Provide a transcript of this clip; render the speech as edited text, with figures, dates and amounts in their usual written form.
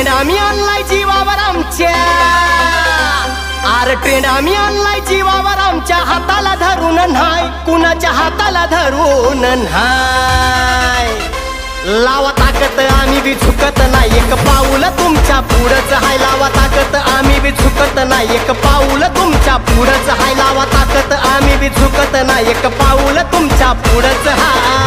Trend आम्ही आणलाय जीवावर आमच्या, आर ट्रेंड आम्ही आणलाय जीवावर आमच्या, हाताला धरून न्हाय कुणाच्या हाताला धरून न्हाय। लावा ताकत आम्ही बी झुकत नाही, एक पाऊल तुमच्या पुढंच हाय। लावा ताकत आम्ही बी झुकत नाही, एक पाऊल तुमच्या पुढंच हाय। लावा ताकत आम्ही बी झुकत नाही, एक पाऊल तुमच्या पुढंच हाय।